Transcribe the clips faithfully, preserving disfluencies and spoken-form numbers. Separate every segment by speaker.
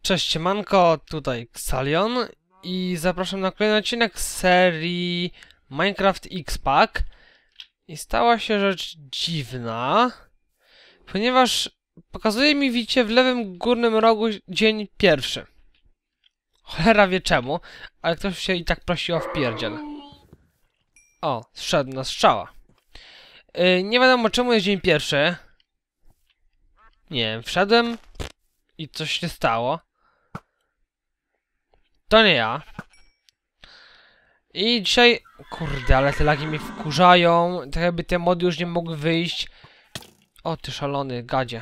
Speaker 1: Cześć, siemanko, tutaj Xalion i zapraszam na kolejny odcinek z serii Minecraft X-Pack. I stała się rzecz dziwna, ponieważ pokazuje mi, widzicie, w lewym górnym rogu dzień pierwszy. Cholera wie czemu, ale ktoś się i tak prosi o wpierdziel. O, zszedł na strzała. Yy, nie wiadomo czemu jest dzień pierwszy. Nie wiem, wszedłem i coś się stało. To nie ja. I dzisiaj... Kurde, ale te lagi mnie wkurzają. Tak jakby te mody już nie mogły wyjść. O, ty szalony gadzie.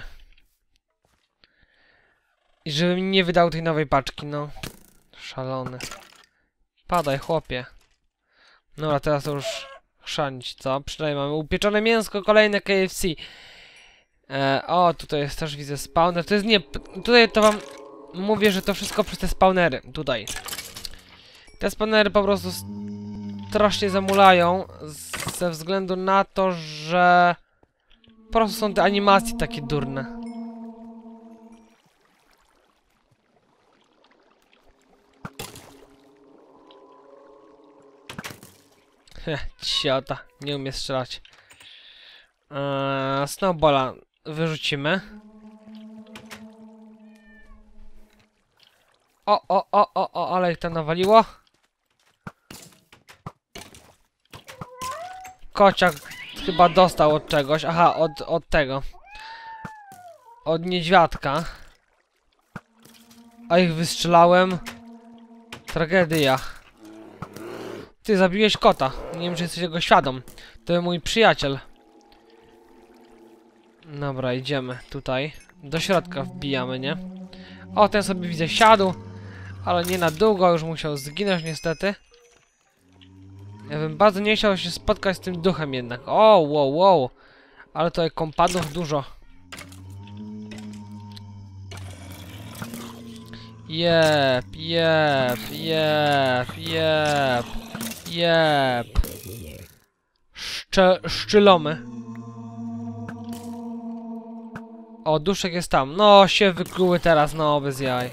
Speaker 1: I żeby mi nie wydał tej nowej paczki, no. Szalony. Padaj, chłopie. Dobra, teraz to już chrzanić, co? Przynajmniej mamy upieczone mięsko, kolejne K F C. E, o, tutaj jest też, widzę, spawner. To jest nie... Tutaj to wam mówię, że to wszystko przez te spawnery. Tutaj. Te spawnery po prostu strasznie zamulają ze względu na to, że po prostu są te animacje takie durne. Heh, ciota, nie umie strzelać. Eee, snowballa wyrzucimy. O, o, o, o, o, ale ich tam nawaliło. Kociak chyba dostał od czegoś. Aha, od, od tego. Od niedźwiadka. A ich wystrzelałem. Tragedia. Ty zabiłeś kota. Nie wiem, czy jesteś jego świadom. To mój przyjaciel. Dobra, idziemy tutaj. Do środka wbijamy, nie? O, ten sobie widzę siadł. Ale nie na długo, już musiał zginąć niestety. Ja bym bardzo nie chciał się spotkać z tym duchem jednak. O, wow, wow. Ale tutaj kompadów dużo. Jep, jep, jep, jep, jep. Szcze, szczylomy. O, duszek jest tam. No, się wykluły teraz, no, bez jaj.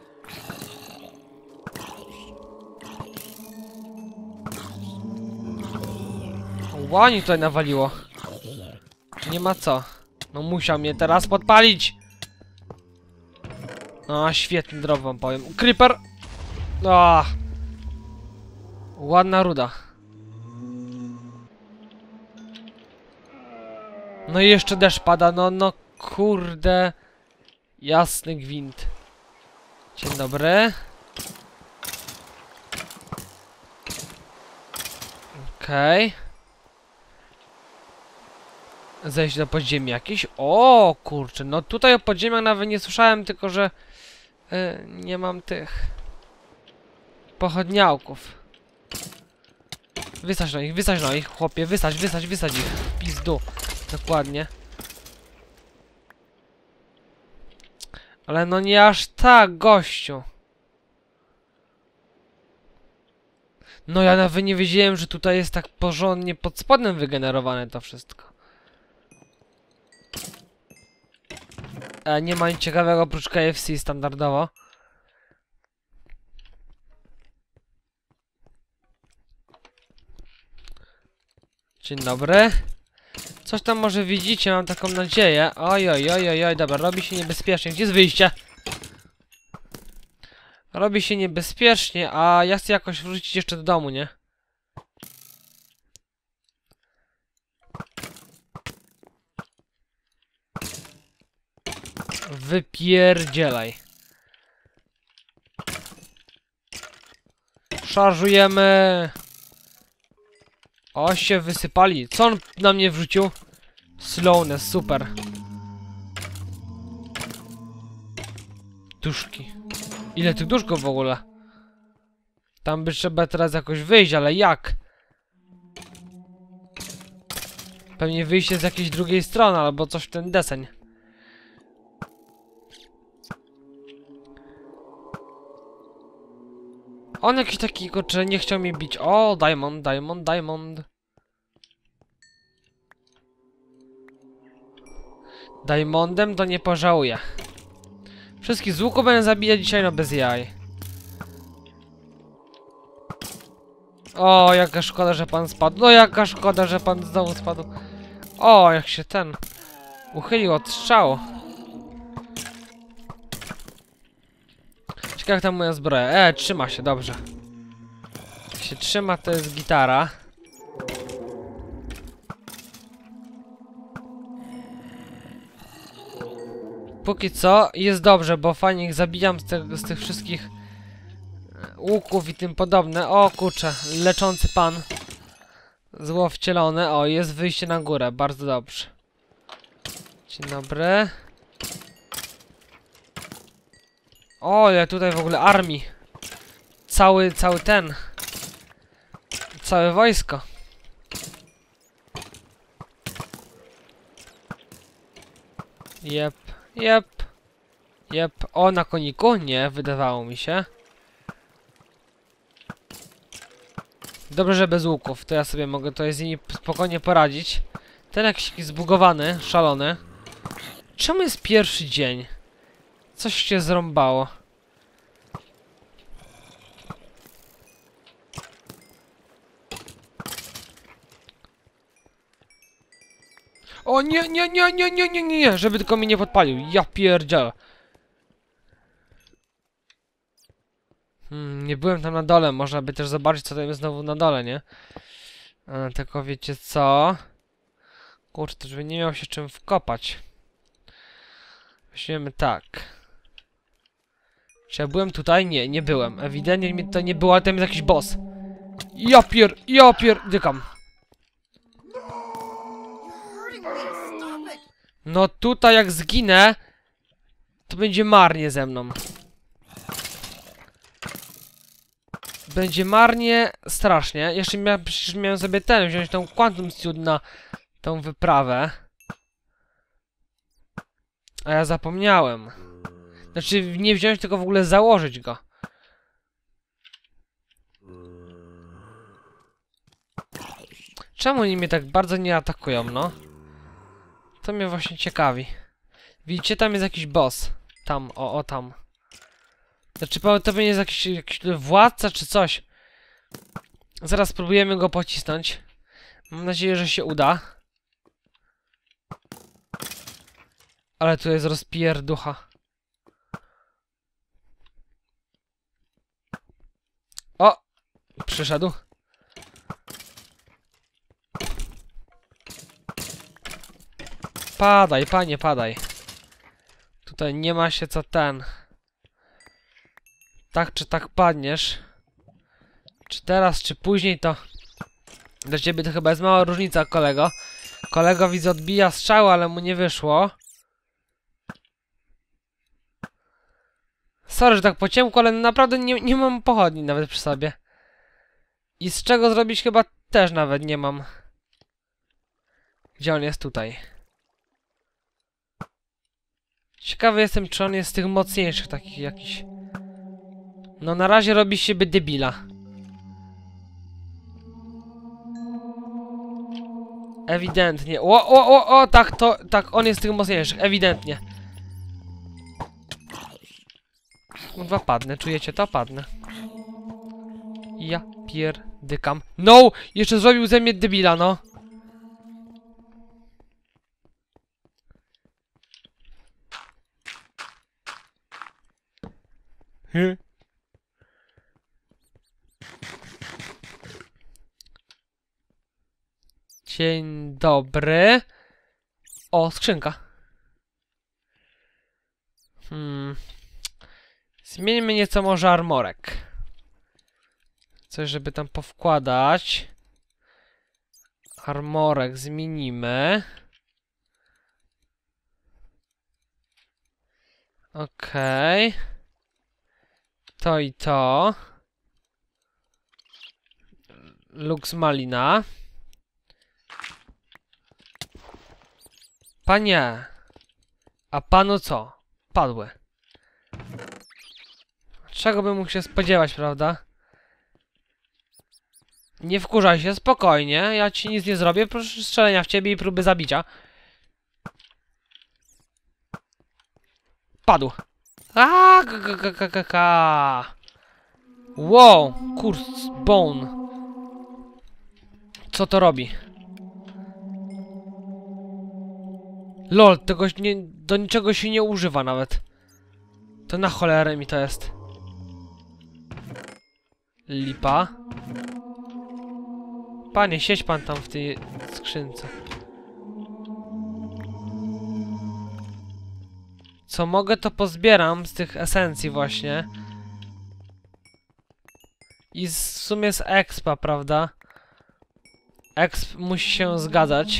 Speaker 1: Łani tutaj nawaliło. Nie ma co. No musiał mnie teraz podpalić. No świetny drop wam powiem. Creeper! O! Ładna ruda. No i jeszcze deszcz pada. No, no kurde. Jasny gwint. Dzień dobry. Okej. Okay. Zejść do podziemi jakieś? O kurczę, no tutaj o podziemiach nawet nie słyszałem, tylko że yy, nie mam tych pochodniałków. Wysadź no ich, wysadź no ich, chłopie, wysadź, wysadź, wysadź ich. W pizdu. Dokładnie. Ale no nie aż tak, gościu. No ja nawet nie wiedziałem, że tutaj jest tak porządnie pod spodem wygenerowane to wszystko. E, nie ma nic ciekawego oprócz K F C standardowo. Dzień dobry. Coś tam może widzicie, mam taką nadzieję. Oj, oj, oj, oj, oj, dobra, robi się niebezpiecznie. Gdzie jest wyjście? Robi się niebezpiecznie, a ja chcę jakoś wrócić jeszcze do domu, nie? Wypierdzielaj. Szarżujemy. O, się wysypali. Co on na mnie wrzucił? Slowness, super. Duszki. Ile tych duszków w ogóle? Tam by trzeba teraz jakoś wyjść, ale jak? Pewnie wyjście z jakiejś drugiej strony, albo coś w ten deseń. On jakiś taki, kurczę, nie chciał mnie bić. O, diamond, diamond, diamond. Diamondem to nie pożałuję. Wszystkich z łuku będę zabijać dzisiaj, no bez jaj. O, jaka szkoda, że pan spadł. No jaka szkoda, że pan znowu spadł. O, jak się ten uchylił od strzału. Ciekawe jak tam moja zbroja. E, trzyma się, dobrze. Jak się trzyma, to jest gitara. Póki co jest dobrze, bo fajnie ich zabijam z, te, z tych wszystkich łuków i tym podobne. O kurczę, leczący pan. Zło wcielone. O, jest wyjście na górę, bardzo dobrze. Dzień dobry. O, ja tutaj w ogóle armii. Cały, cały ten. Całe wojsko. Jep, jep. Jep. O, na koniku? Nie, wydawało mi się. Dobrze, że bez łuków. To ja sobie mogę tutaj z nimi spokojnie poradzić. Ten jakiś zbugowany, szalony. Czemu jest pierwszy dzień? Coś się zrąbało. O nie, nie, nie, nie, nie, nie, nie, nie, żeby tylko mnie nie podpalił. Ja pierdzielę. Hmm, nie byłem tam na dole, można by też zobaczyć co tam jest znowu na dole, nie? E, tylko wiecie co? Kurczę, żeby nie miał się czym wkopać. Weźmiemy tak. Czy ja byłem tutaj? Nie, nie byłem. Ewidentnie mnie to nie było, ale tam jest jakiś boss. Ja pier... ja pierdykam. No tutaj jak zginę, to będzie marnie ze mną. Będzie marnie strasznie. Jeszcze miałem, przecież miałem sobie ten, wziąć tą Quantum Suit na tą wyprawę. A ja zapomniałem. Znaczy nie wziąć, tylko w ogóle założyć go. Czemu oni mnie tak bardzo nie atakują, no? To mnie właśnie ciekawi. Widzicie, tam jest jakiś boss. Tam, o, o tam. Znaczy, to będzie jest jakiś, jakiś władca czy coś. Zaraz spróbujemy go pocisnąć. Mam nadzieję, że się uda. Ale tu jest rozpierducha. O! Przyszedł. Padaj, panie, padaj. Tutaj nie ma się co ten. Tak czy tak padniesz. Czy teraz, czy później to... Dla ciebie to chyba jest mała różnica, kolego. Kolego widzę odbija strzał, ale mu nie wyszło. Sorry, że tak po ciemku, ale naprawdę nie, nie mam pochodni nawet przy sobie. I z czego zrobić chyba też nawet nie mam. Gdzie on jest? Tutaj. Ciekawy jestem, czy on jest z tych mocniejszych takich jakiś. No na razie robi siebie debila. Ewidentnie. O, o, o, o, tak, to, tak, on jest z tych mocniejszych, ewidentnie. Kurwa, padnę, czujecie to? Padnę. Ja pierdykam. No! Jeszcze zrobił ze mnie debila, no. Hy. Dzień dobry. O, skrzynka. Hmm. Zmieńmy nieco może armorek. Coś, żeby tam powkładać. Armorek zmienimy. Okej. Okay. To i to. Lux Malina. Panie. A panu co? Padły. Czego bym mógł się spodziewać, prawda? Nie wkurzaj się, spokojnie. Ja ci nic nie zrobię. Proszę strzelenia w ciebie i próby zabicia. Padł. A, k, k, k, k, k, k. Wow, kurs, bone. Co to robi? Lol, tego nie, do niczego się nie używa nawet. To na cholerę mi to jest. Lipa. Panie, siedź pan tam w tej skrzynce. Co mogę, to pozbieram z tych esencji właśnie. I w sumie z expa, prawda? Exp musi się zgadzać.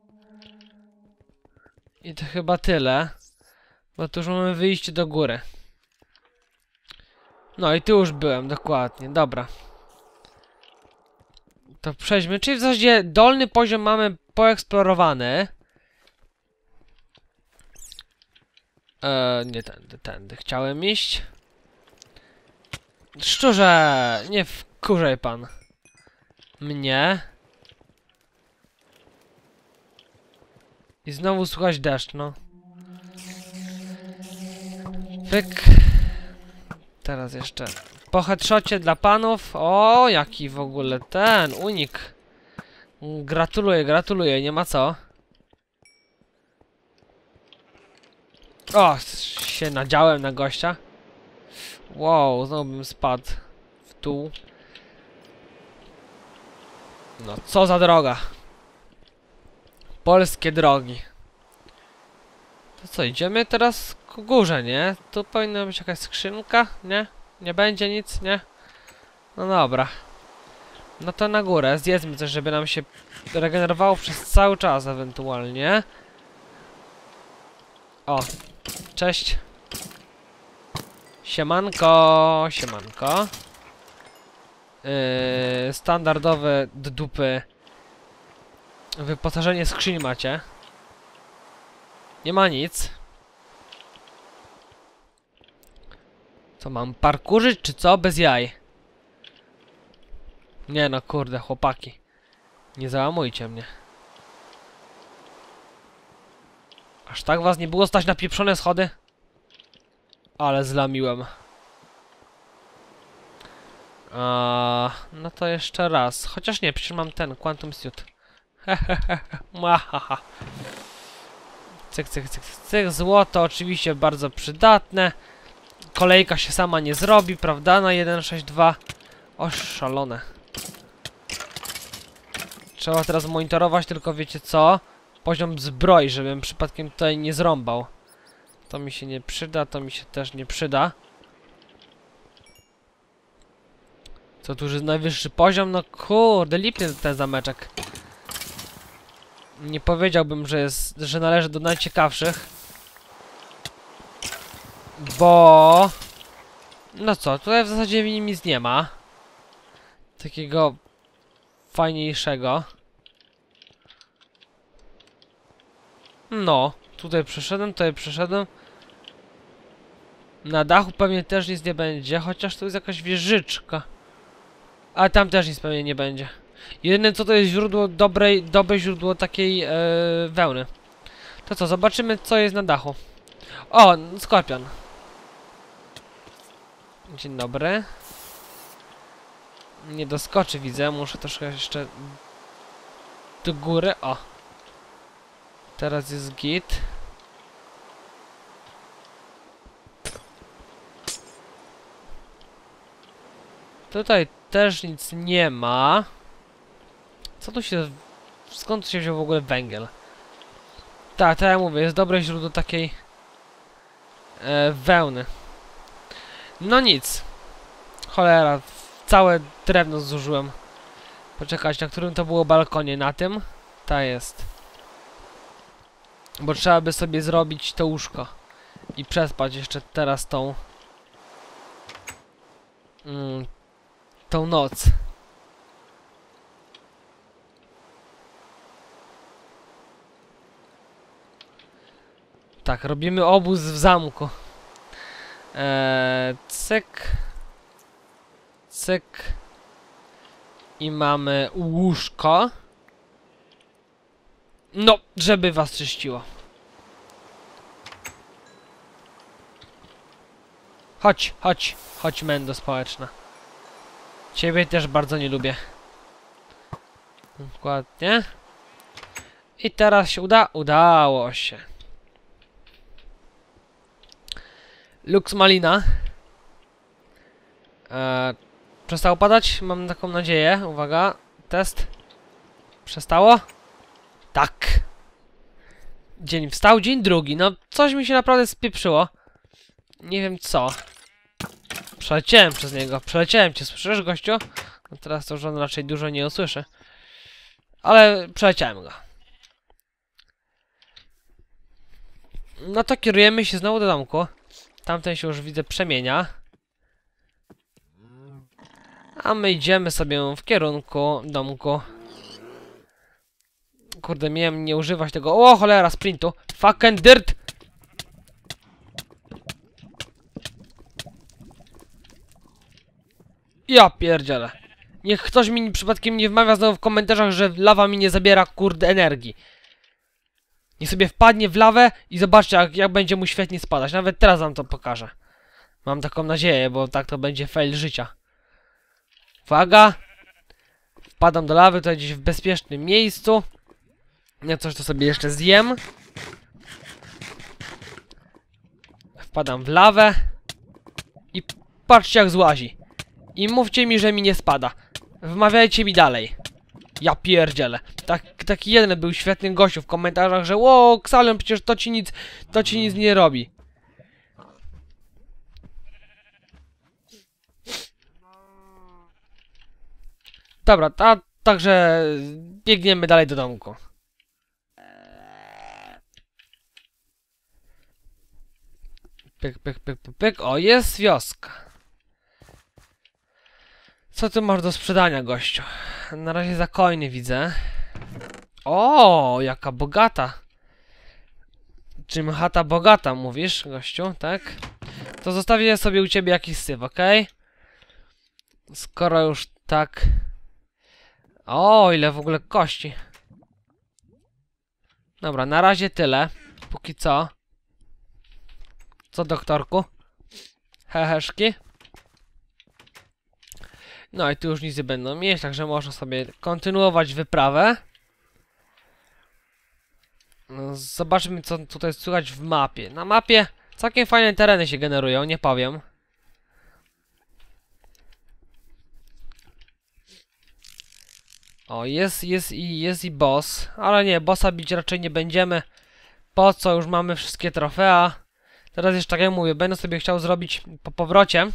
Speaker 1: I to chyba tyle. Bo tu już mamy wyjście do góry. No i tu już byłem, dokładnie, dobra. To przejdźmy, czyli w zasadzie dolny poziom mamy poeksplorowany. Eee, nie tędy, tędy chciałem iść. Szczurze, nie wkurzaj pan mnie. I znowu słuchać deszcz, no. Pyk. Teraz jeszcze po headshocie dla panów. O, jaki w ogóle ten unik. Gratuluję, gratuluję, nie ma co. O, się nadziałem na gościa. Wow, znowu bym spadł w dół. No, co za droga. Polskie drogi. To co, idziemy teraz ku górze, nie? Tu powinna być jakaś skrzynka, nie? Nie będzie nic, nie? No dobra. No to na górę, zjedzmy coś, żeby nam się regenerowało przez cały czas ewentualnie. O, cześć. Siemanko, siemanko. Yy, standardowe do dupy wyposażenie skrzyni macie. Nie ma nic. Co mam parkurzyć czy co? Bez jaj. Nie no kurde, chłopaki. Nie załamujcie mnie. Aż tak was nie było stać na pieprzone schody? Ale zlamiłem. A, no to jeszcze raz. Chociaż nie, przecież mam ten Quantum Suit. Hehehe. Cyk, cyk, cyk, cyk. Złoto oczywiście bardzo przydatne. Kolejka się sama nie zrobi, prawda? Na jeden sześć dwa. O, szalone. Trzeba teraz monitorować, tylko wiecie co? Poziom zbroi, żebym przypadkiem tutaj nie zrąbał. To mi się nie przyda, to mi się też nie przyda. Co tu już jest najwyższy poziom? No kurde, lipny ten zameczek. Nie powiedziałbym, że jest, że należy do najciekawszych. Bo... No co, tutaj w zasadzie nic nie ma. Takiego... fajniejszego. No, tutaj przeszedłem, tutaj przeszedłem. Na dachu pewnie też nic nie będzie, chociaż tu jest jakaś wieżyczka. A tam też nic pewnie nie będzie. Jedyne co to jest źródło dobrej, dobre źródło takiej e, wełny. To co, zobaczymy co jest na dachu. O, skorpion. Dzień dobry. Nie doskoczy, widzę, muszę troszkę jeszcze do góry, o. Teraz jest git. Tutaj też nic nie ma. Co tu się... Skąd tu się wziął w ogóle węgiel? Tak, tak jak mówię, jest dobre źródło takiej... E, wełny. No nic. Cholera, całe drewno zużyłem. Poczekać, na którym to było balkonie? Na tym? Ta jest. Bo trzeba by sobie zrobić to łóżko. I przespać jeszcze teraz tą... Mm, tą noc. Tak, robimy obóz w zamku. Eee, cyk. Cyk. I mamy łóżko. No, żeby was czyściło. Chodź, chodź, chodź, mendo społeczna. Ciebie też bardzo nie lubię. Dokładnie. I teraz się uda... Udało się. Lux Malina. Eee, przestało padać? Mam taką nadzieję. Uwaga. Test. Przestało? Tak. Dzień wstał, dzień drugi. No, coś mi się naprawdę spieprzyło. Nie wiem co. Przeleciałem przez niego. Przeleciałem cię. Słyszysz, gościu? No teraz to już on raczej dużo nie usłyszy. Ale przeleciałem go. No to kierujemy się znowu do domku. Tamten się już widzę przemienia. A my idziemy sobie w kierunku domku. Kurde, miałem nie używać tego. O, cholera, sprintu. Fucking dirt! Ja pierdzielę. Niech ktoś mi przypadkiem nie wmawia znowu w komentarzach, że lawa mi nie zabiera, kurde, energii. Niech sobie wpadnie w lawę i zobaczcie, jak, jak będzie mu świetnie spadać. Nawet teraz wam to pokażę. Mam taką nadzieję, bo tak to będzie fail życia. Uwaga. Wpadam do lawy, tutaj gdzieś w bezpiecznym miejscu. Ja coś to sobie jeszcze zjem. Wpadam w lawę. I patrzcie, jak złazi. I mówcie mi, że mi nie spada. Wmawiajcie mi dalej. Ja pierdzielę. Tak, taki jeden był świetny gościu w komentarzach, że o, Xalion, przecież to ci nic, to ci nic nie robi. Dobra, a także biegniemy dalej do domku. Pyk, pyk, pyk, pyk, pyk. O, jest wioska. Co ty masz do sprzedania, gościu? Na razie za coiny widzę. O, jaka bogata. Czym chata bogata, mówisz, gościu, tak? To zostawię sobie u ciebie jakiś syf, okej? Okay? Skoro już tak... O, ile w ogóle kości. Dobra, na razie tyle. Póki co. Co, doktorku? Heheszki. No i tu już nic nie będą mieć, także można sobie kontynuować wyprawę. No, zobaczmy, co tutaj słychać w mapie. Na mapie całkiem fajne tereny się generują, nie powiem. O, jest, jest i jest i boss. Ale nie, bossa bić raczej nie będziemy. Po co? Już mamy wszystkie trofea. Teraz jeszcze tak jak mówię, będę sobie chciał zrobić po powrocie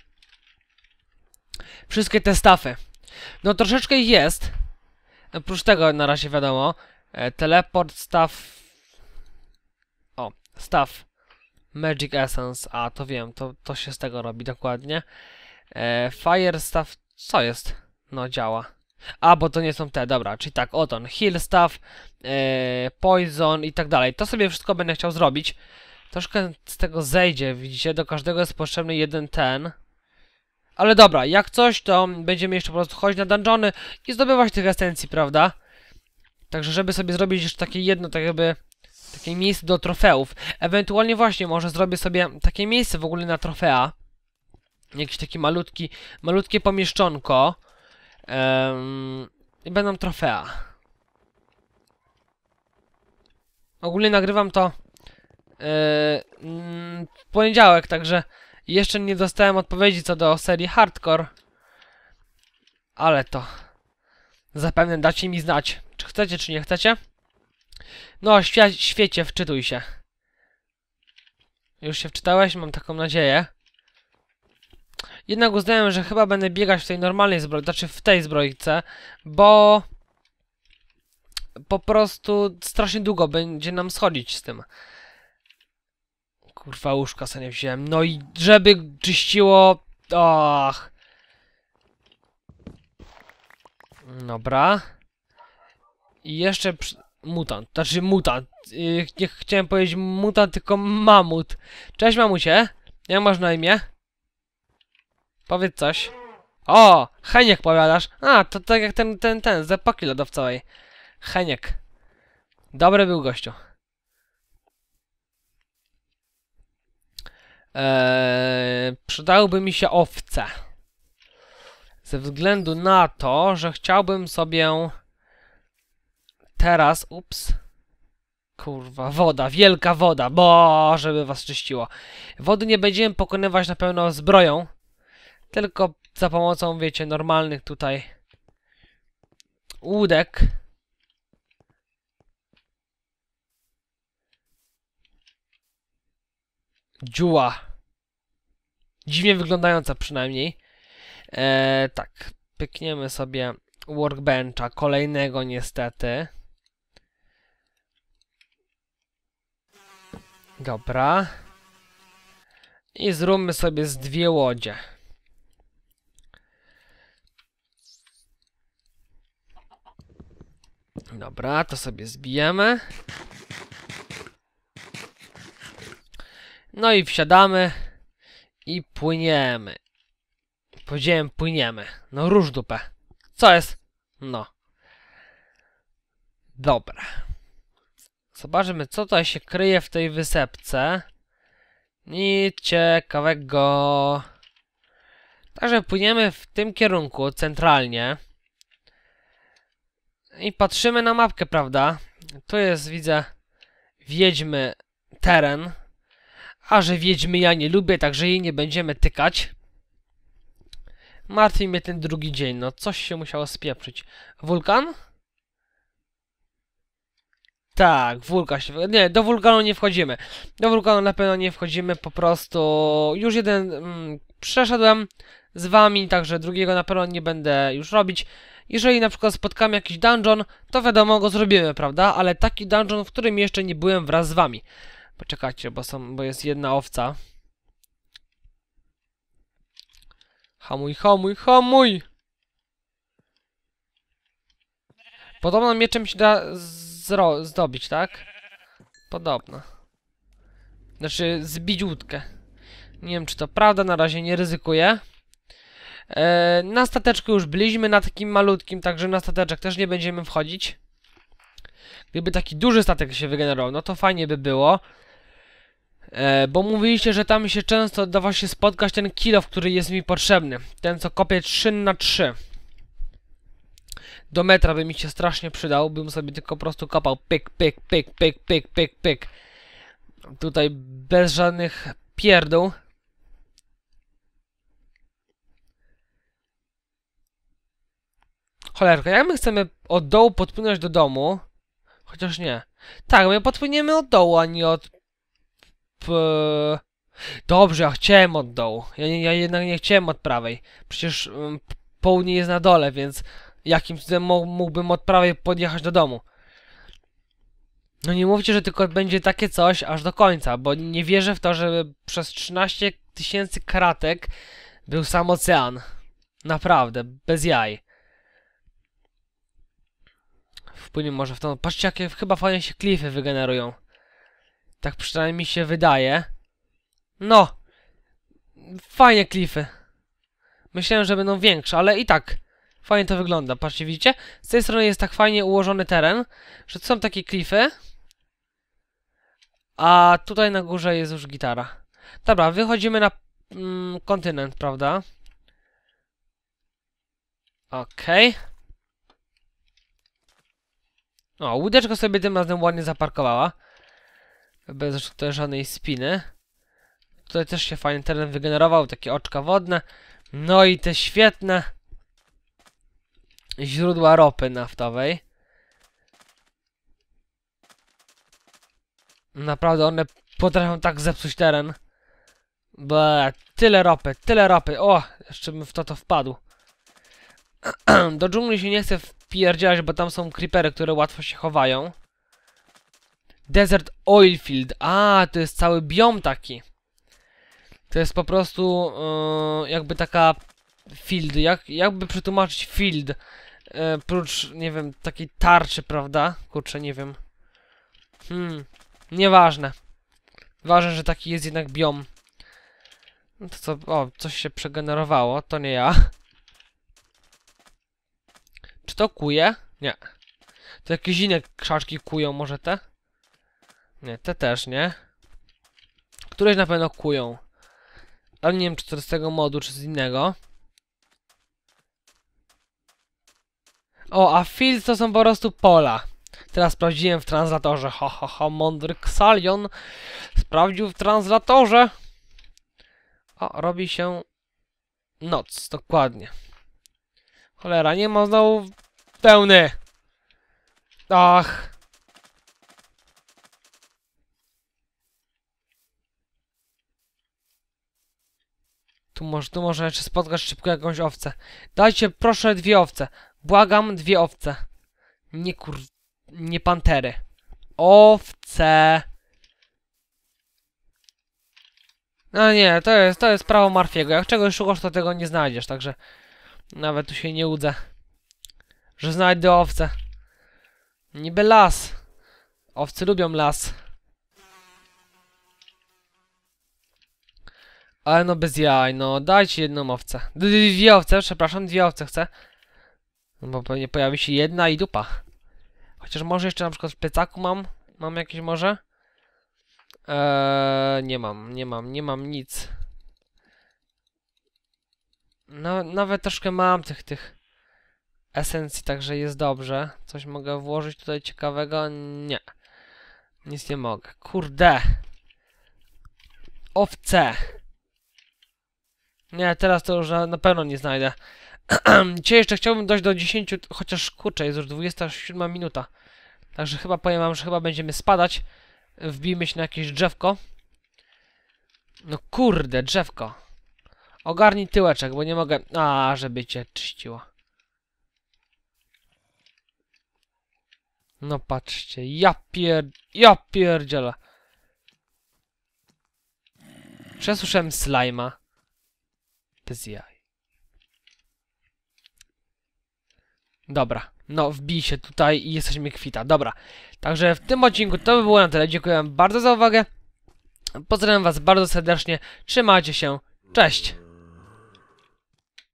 Speaker 1: wszystkie te stafy. No troszeczkę ich jest. Oprócz tego na razie wiadomo. E, teleport, staff. O, staff. Magic Essence. A, to wiem, to, to się z tego robi dokładnie. E, fire staff. Co jest? No, działa. A, bo to nie są te, dobra, czyli tak, oto, heal staff, e, poison i tak dalej. To sobie wszystko będę chciał zrobić. Troszkę z tego zejdzie, widzicie, do każdego jest potrzebny jeden ten. Ale dobra, jak coś, to będziemy jeszcze po prostu chodzić na dungeony i zdobywać tych esencji, prawda? Także żeby sobie zrobić jeszcze takie jedno, tak jakby, takie miejsce do trofeów. Ewentualnie właśnie może zrobię sobie takie miejsce w ogóle na trofea. Jakiś taki malutki, malutkie pomieszczonko. Um, I będą trofea. Ogólnie nagrywam to yy, yy, w poniedziałek, także jeszcze nie dostałem odpowiedzi co do serii Hardcore. Ale to zapewne dacie mi znać, czy chcecie, czy nie chcecie. No, świe świecie, wczytuj się. Już się wczytałeś? Mam taką nadzieję. Jednak uznałem, że chyba będę biegać w tej normalnej zbroi, znaczy w tej zbrojce, bo po prostu strasznie długo będzie nam schodzić z tym. Kurwa, łóżka sobie nie wziąłem. No i żeby czyściło... Och. Dobra. I jeszcze... Przy... Mutant, znaczy mutant. Yy, nie chciałem powiedzieć mutant, tylko mamut. Cześć, mamucie. Jak masz na imię? Powiedz coś. O! Heniek powiadasz. A, to tak jak ten, ten, ten, z epoki lodowcowej. Heniek. Dobry był gościu. Eee, przydałyby mi się owce. Ze względu na to, że chciałbym sobie teraz... Ups. Kurwa, woda, wielka woda, bo żeby was czyściło. Wody nie będziemy pokonywać na pewno zbroją, tylko za pomocą, wiecie, normalnych tutaj łódek. Dziuła. Dziwnie wyglądająca przynajmniej. Eee, tak, pykniemy sobie workbencha, kolejnego niestety. Dobra. I zróbmy sobie z dwie łodzie. Dobra, to sobie zbijemy. No i wsiadamy. I płyniemy. Powiedziałem płyniemy. No róż dupę. Co jest? No. Dobra. Zobaczymy, co tutaj się kryje w tej wysepce. Nic ciekawego. Także płyniemy w tym kierunku, centralnie. I patrzymy na mapkę, prawda? Tu jest, widzę, wiedźmy teren. A że wiedźmy ja nie lubię, także jej nie będziemy tykać. Martwi mnie ten drugi dzień, no coś się musiało spieprzyć. Wulkan? Tak, wulkan się... Nie, do wulkanu nie wchodzimy. Do wulkanu na pewno nie wchodzimy, po prostu... Już jeden mm, przeszedłem z wami, także drugiego na pewno nie będę już robić. Jeżeli na przykład spotkamy jakiś dungeon, to wiadomo, go zrobimy, prawda? Ale taki dungeon, w którym jeszcze nie byłem wraz z wami. Poczekajcie, bo, są, bo jest jedna owca. Hamuj, hamuj, hamuj! Podobno mieczem się da zdobić, tak? Podobno. Znaczy, zbić łódkę. Nie wiem, czy to prawda, na razie nie ryzykuję. Eee, na stateczku już byliśmy, na takim malutkim, także na stateczek też nie będziemy wchodzić. Gdyby taki duży statek się wygenerował, no to fajnie by było. E, bo mówiliście, że tam się często da właśnie spotkać ten kilof, który jest mi potrzebny. Ten, co kopie trzy na trzy. Do metra by mi się strasznie przydał, bym sobie tylko po prostu kopał pyk, pyk, pyk, pyk, pyk, pyk, pyk. Tutaj bez żadnych pierdół. Cholerka, jak my chcemy od dołu podpłynąć do domu? Chociaż nie. Tak, my podpłyniemy od dołu, a nie od... P... Dobrze, ja chciałem od dołu. Ja, ja jednak nie chciałem od prawej. Przecież um, południe jest na dole, więc jakim cudem mógłbym od prawej podjechać do domu? No nie mówcie, że tylko będzie takie coś aż do końca, bo nie wierzę w to, żeby przez trzynaście tysięcy kratek był sam ocean. Naprawdę, bez jaj. Wpłynie może w to... Patrzcie, jakie chyba fajnie się klify wygenerują. Tak przynajmniej mi się wydaje. No! Fajnie klify. Myślałem, że będą większe, ale i tak fajnie to wygląda. Patrzcie, widzicie? Z tej strony jest tak fajnie ułożony teren, że to są takie klify. A tutaj na górze jest już gitara. Dobra, wychodzimy na mm, kontynent, prawda? Okej. Okay. O, łódeczka sobie tym razem ładnie zaparkowała. Bez tutaj żadnej spiny. Tutaj też się fajny teren wygenerował, takie oczka wodne. No i te świetne źródła ropy naftowej. Naprawdę one potrafią tak zepsuć teren. Bo tyle ropy, tyle ropy. O, jeszcze bym w to to wpadł. Do dżungli się nie chcę wpierdzielać, bo tam są creepery, które łatwo się chowają. Desert Oilfield. A, to jest cały biom taki. To jest po prostu yy, jakby taka field. Jak, jakby przetłumaczyć field? Yy, prócz, nie wiem, takiej tarczy, prawda? Kurczę, nie wiem. Hmm, nieważne. Ważne, że taki jest jednak biom. No to co? O, coś się przegenerowało. To nie ja. Czy to kuje? Nie. To jakieś inne krzaczki kują, może te? Nie, te też nie. Któreś na pewno kują. Ale nie wiem, czy to z tego modu, czy z innego. O, a fields to są po prostu pola. Teraz sprawdziłem w translatorze. Ha, ha, ha, mądry Ksalion sprawdził w translatorze. O, robi się noc, dokładnie. Cholera, nie ma znowu pełny. Ach. Tu może, tu może jeszcze spotkać szybko jakąś owcę. Dajcie proszę dwie owce. Błagam, dwie owce. Nie kur... nie pantery. Owce. No nie, to jest, to jest prawo Marfiego. Jak czegoś szukasz, to tego nie znajdziesz, także nawet tu się nie łudzę, że znajdę owce. Niby las. Owce lubią las. Ale no bez jaj, no dajcie jedną owcę. Dwie owce, przepraszam, dwie owce chcę. No bo pewnie pojawi się jedna i dupa. Chociaż może jeszcze na przykład w plecaku mam. Mam jakieś może? Eee, nie mam, nie mam, nie mam nic. No, nawet troszkę mam tych, tych esencji, także jest dobrze. Coś mogę włożyć tutaj ciekawego? Nie. Nic nie mogę. Kurde. Owce. Nie, teraz to już na, na pewno nie znajdę. Dzisiaj jeszcze chciałbym dojść do dziesięciu, chociaż kurczę, jest już dwudziesta siódma minuta. Także chyba powiem wam, że chyba będziemy spadać. Wbijmy się na jakieś drzewko. No kurde, drzewko. Ogarnij tyłeczek, bo nie mogę... A, żeby cię czyściło. No patrzcie, ja pier... Ja pierdzielę. Przesłyszałem slajma. Bez jaj. Dobra, no wbij się tutaj i jesteśmy kwita. Dobra, także w tym odcinku to by było na tyle. Dziękuję wam bardzo za uwagę. Pozdrawiam was bardzo serdecznie. Trzymajcie się. Cześć!